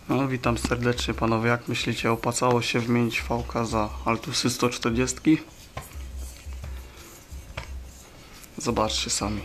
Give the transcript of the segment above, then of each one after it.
No, witam serdecznie panowie. Jak myślicie, opłacało się wymienić VK za Altusy 140? Zobaczcie sami.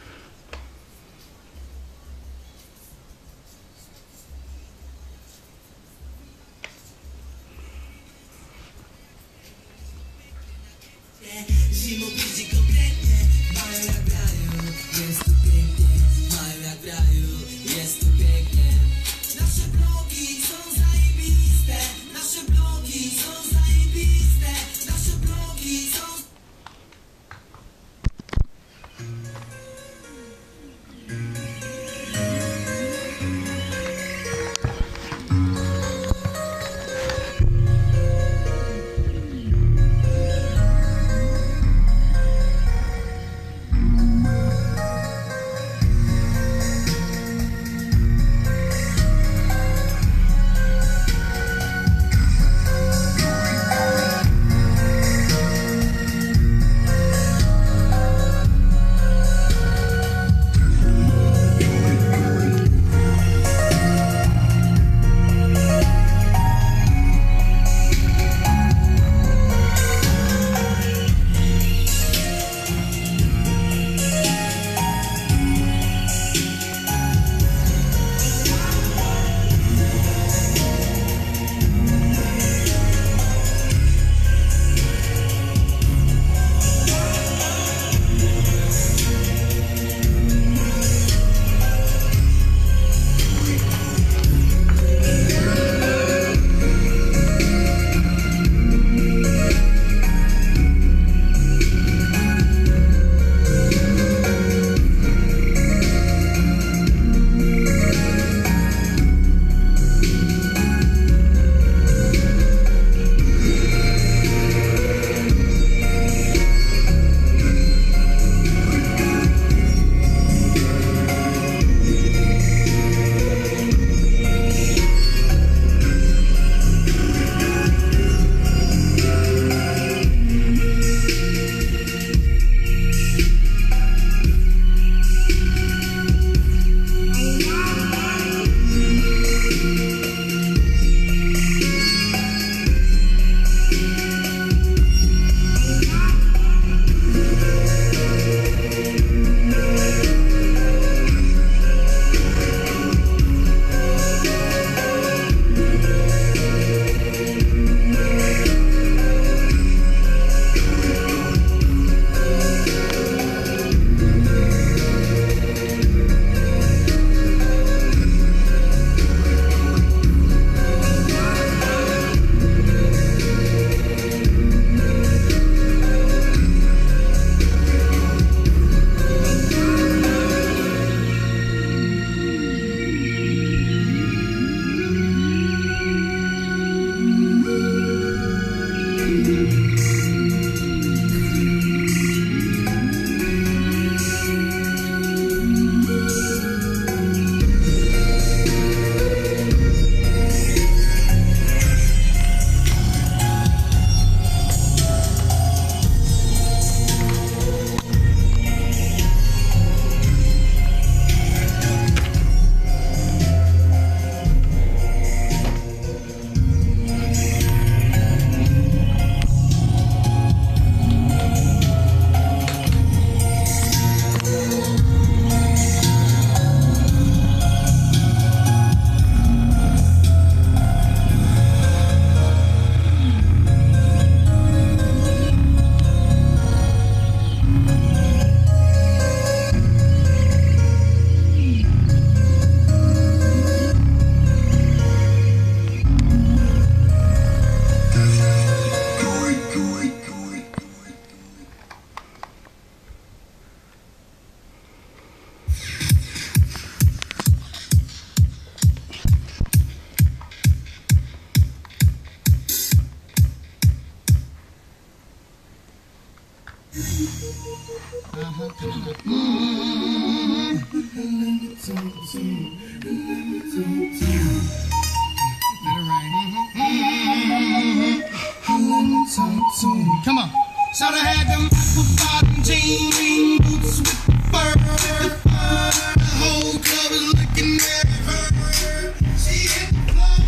Come on. Shoulda had them apple bottom jean boots with the fur. The whole club is looking at her. She hit the floor.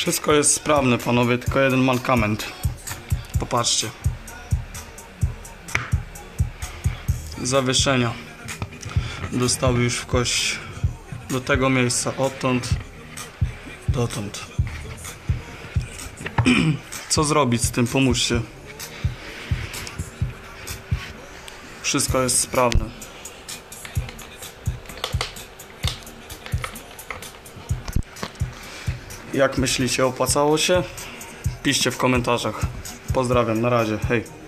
Wszystko jest sprawne, panowie, tylko jeden mankament. Popatrzcie. Zawieszenia dostały już w kość do tego miejsca, odtąd dotąd. Co zrobić z tym? Pomóżcie. Wszystko jest sprawne. Jak myślicie, opłacało się? Piszcie w komentarzach. Pozdrawiam, na razie, hej.